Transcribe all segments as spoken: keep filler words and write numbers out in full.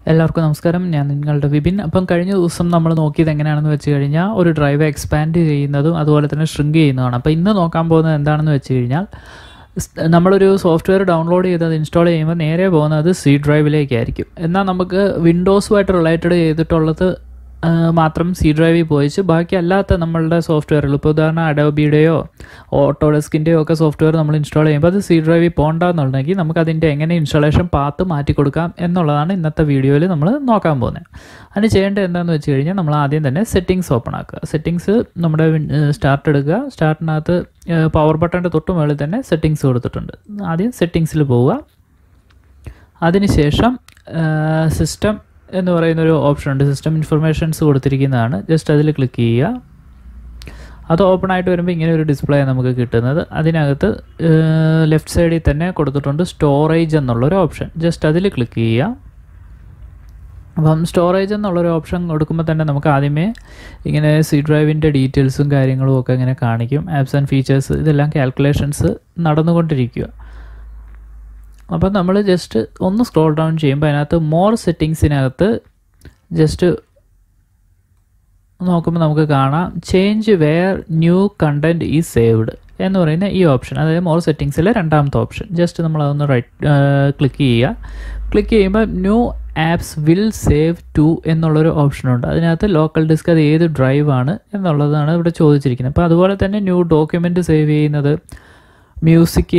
എല്ലാവർക്കും നമസ്കാരം. ഞാൻ നിങ്ങളുടെ വിപിൻ. അപ്പം കഴിഞ്ഞ ദിവസം നമ്മൾ നോക്കിയത് എങ്ങനെയാണെന്ന് വെച്ച് കഴിഞ്ഞാൽ ഒരു ഡ്രൈവ് എക്സ്പാൻഡ് ചെയ്യുന്നതും അതുപോലെ തന്നെ ഷ്രിങ്ക് ചെയ്യുന്നതാണ്. അപ്പോൾ ഇന്ന് നോക്കാൻ പോകുന്നത് എന്താണെന്ന് വെച്ച് കഴിഞ്ഞാൽ നമ്മളൊരു സോഫ്റ്റ്വെയർ ഡൗൺലോഡ് ചെയ്ത് അത് ഇൻസ്റ്റാൾ ചെയ്യുമ്പോൾ നേരെ പോകുന്നത് സി ഡ്രൈവിലേക്കായിരിക്കും. എന്നാൽ നമുക്ക് വിൻഡോസുമായിട്ട് റിലേറ്റഡ് ചെയ്തിട്ടുള്ളത് മാത്രം സി ഡ്രൈവിൽ പോയിച്ച് ബാക്കി അല്ലാത്ത നമ്മളുടെ സോഫ്റ്റ്വെയറുകൾ, ഇപ്പോൾ ഉദാഹരണം അഡോബിയുടെയോ ഓട്ടോഡെസ്കിൻ്റെയോ ഒക്കെ സോഫ്റ്റ്വെയർ നമ്മൾ ഇൻസ്റ്റാൾ ചെയ്യുമ്പോൾ അത് സി ഡ്രൈവിൽ പോകണ്ടെന്നുണ്ടെങ്കിൽ നമുക്ക് അതിൻ്റെ എങ്ങനെ ഇൻസ്റ്റാളേഷൻ പാത്ത് മാറ്റി കൊടുക്കാം എന്നുള്ളതാണ് ഇന്നത്തെ വീഡിയോയിൽ നമ്മൾ നോക്കാൻ പോകുന്നത്. അതിന് ചെയ്യേണ്ടത് എന്താണെന്ന് വെച്ച് കഴിഞ്ഞാൽ നമ്മൾ ആദ്യം തന്നെ സെറ്റിങ്സ് ഓപ്പൺ ആക്കുക. സെറ്റിങ്സ് നമ്മുടെ സ്റ്റാർട്ട് എടുക്കുക. സ്റ്റാർട്ടിനകത്ത് പവർ ബട്ടൻ്റെ തൊട്ട് മുകളിൽ തന്നെ സെറ്റിങ്സ് കൊടുത്തിട്ടുണ്ട്. ആദ്യം സെറ്റിങ്സിൽ പോവുക. അതിനുശേഷം സിസ്റ്റം എന്ന് പറയുന്നൊരു ഓപ്ഷൻ ഉണ്ട്. സിസ്റ്റം ഇൻഫർമേഷൻസ് കൊടുത്തിരിക്കുന്നതാണ്. ജസ്റ്റ് അതിൽ ക്ലിക്ക് ചെയ്യുക. അത് ഓപ്പൺ ആയിട്ട് വരുമ്പോൾ ഇങ്ങനെ ഒരു ഡിസ്പ്ലേ നമുക്ക് കിട്ടുന്നത്. അതിനകത്ത് ലെഫ്റ്റ് സൈഡിൽ തന്നെ കൊടുത്തിട്ടുണ്ട് സ്റ്റോറേജ് എന്നുള്ളൊരു ഓപ്ഷൻ. ജസ്റ്റ് അതിൽ ക്ലിക്ക് ചെയ്യുക. അപ്പം സ്റ്റോറേജ് എന്നുള്ളൊരു ഓപ്ഷൻ കൊടുക്കുമ്പോൾ തന്നെ നമുക്ക് ആദ്യമേ ഇങ്ങനെ സി ഡ്രൈവിൻ്റെ ഡീറ്റെയിൽസും കാര്യങ്ങളും ഒക്കെ ഇങ്ങനെ കാണിക്കും. ആപ്സ് ആൻഡ് ഫീച്ചേഴ്സ് ഇതെല്ലാം കാൽക്കുലേഷൻസ് നടന്നുകൊണ്ടിരിക്കുക. അപ്പം നമ്മൾ ജസ്റ്റ് ഒന്ന് സ്ക്രോൾ ഡൗൺ ചെയ്യുമ്പോൾ അതിനകത്ത് മോർ സെറ്റിങ്സിനകത്ത് ജസ്റ്റ് നോക്കുമ്പോൾ നമുക്ക് കാണാം change where new content is saved എന്ന് പറയുന്ന ഈ ഓപ്ഷൻ, അതായത് മോർ സെറ്റിങ്സിലെ രണ്ടാമത്തെ ഓപ്ഷൻ. ജസ്റ്റ് നമ്മളതൊന്ന് റൈറ്റ് ക്ലിക്ക് ചെയ്യുക. ക്ലിക്ക് ചെയ്യുമ്പോൾ new apps will save to എന്നുള്ളൊരു ഓപ്ഷനുണ്ട്. അതിനകത്ത് ലോക്കൽ ഡിസ്ക് അത് ഏത് ഡ്രൈവാണ് എന്നുള്ളതാണ് ഇവിടെ ചോദിച്ചിരിക്കുന്നത്. അപ്പോൾ അതുപോലെ തന്നെ ന്യൂ ഡോക്യുമെൻറ്റ് സേവ് ചെയ്യുന്നത്, മ്യൂസിക്,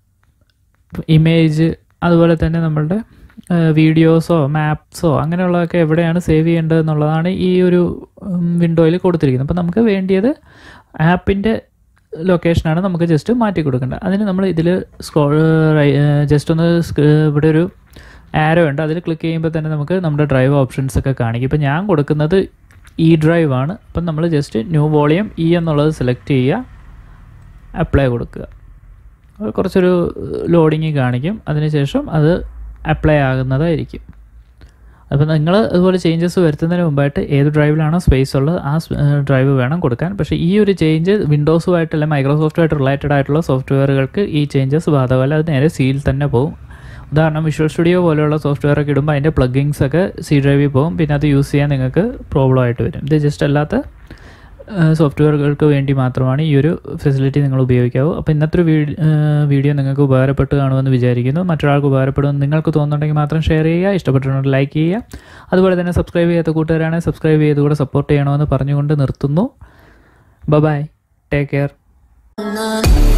ഇമേജ്, അതുപോലെ തന്നെ നമ്മളുടെ വീഡിയോസോ മാപ്സോ അങ്ങനെയുള്ളതൊക്കെ എവിടെയാണ് സേവ് ചെയ്യേണ്ടത് എന്നുള്ളതാണ് ഈ ഒരു വിൻഡോയിൽ കൊടുത്തിരിക്കുന്നത്. അപ്പോൾ നമുക്ക് വേണ്ടിയത് ആപ്പിൻ്റെ ലൊക്കേഷനാണ് നമുക്ക് ജസ്റ്റ് മാറ്റി കൊടുക്കേണ്ടത്. അതിന് നമ്മൾ ഇതിൽ സ്ക്രോൾ ജസ്റ്റ് ഒന്ന് ഇവിടെ ഒരു ആരോ ഉണ്ട്, അതിൽ ക്ലിക്ക് ചെയ്യുമ്പോൾ തന്നെ നമുക്ക് നമ്മുടെ ഡ്രൈവ് ഓപ്ഷൻസ് ഒക്കെ കാണിക്കും. ഇപ്പോൾ ഞാൻ കൊടുക്കുന്നത് ഇ ഡ്രൈവ് ആണ്. അപ്പം നമ്മൾ ജസ്റ്റ് ന്യൂ വോളിയം ഇ എന്നുള്ളത് സെലക്ട് ചെയ്യുക, അപ്ലൈ കൊടുക്കുക. കുറച്ചൊരു ലോഡിങ് കാണിക്കും. അതിനുശേഷം അത് അപ്ലൈ ആകുന്നതായിരിക്കും. അപ്പോൾ നിങ്ങൾ അതുപോലെ ചേഞ്ചസ് വരുത്തുന്നതിന് മുമ്പായിട്ട് ഏത് ഡ്രൈവിലാണോ സ്പേസ് ഉള്ളത് ആ ഡ്രൈവ് വേണം കൊടുക്കാൻ. പക്ഷേ ഈ ഒരു ചേഞ്ച് വിൻഡോസുമായിട്ടല്ല മൈക്രോസോഫ്റ്റുമായിട്ട് റിലേറ്റഡ് ആയിട്ടുള്ള സോഫ്റ്റ്വെയറുകൾക്ക് ഈ ചേഞ്ചസ് ബാധകമല്ല. അത് നേരെ സിയിൽ തന്നെ പോകും. ഉദാഹരണം വിഷ്വൽ സ്റ്റുഡിയോ പോലെയുള്ള സോഫ്റ്റ്വെയറൊക്കെ ഇടുമ്പോൾ അതിൻ്റെ പ്ലഗിങ്സ് ഒക്കെ സി ഡ്രൈവിൽ പോകും. പിന്നെ അത് യൂസ് ചെയ്യാൻ നിങ്ങൾക്ക് പ്രോബ്ലം ആയിട്ട് വരും. ഇത് ജസ്റ്റ് അല്ലാത്ത സോഫ്റ്റ്വെയറുകൾക്ക് വേണ്ടി മാത്രമാണ് ഈ ഒരു ഫെസിലിറ്റി നിങ്ങൾ ഉപയോഗിക്കാവൂ. അപ്പോൾ ഇന്നത്തെ ഒരു വീഡിയോ നിങ്ങൾക്ക് ഉപകാരപ്പെട്ട് കാണുമെന്ന് വിചാരിക്കുന്നു. മറ്റൊരാൾക്ക് ഉപകാരപ്പെടുമെന്ന് നിങ്ങൾക്ക് തോന്നുന്നുണ്ടെങ്കിൽ മാത്രം ഷെയർ ചെയ്യുക. ഇഷ്ടപ്പെട്ടിട്ടുണ്ടെങ്കിൽ ലൈക്ക് ചെയ്യുക. അതുപോലെ തന്നെ സബ്സ്ക്രൈബ് ചെയ്യാത്ത കൂട്ടുകാരാണെങ്കിൽ സബ്സ്ക്രൈബ് ചെയ്ത് കൂടെ സപ്പോർട്ട് ചെയ്യണമെന്ന് പറഞ്ഞുകൊണ്ട് നിർത്തുന്നു. Bye bye, take care.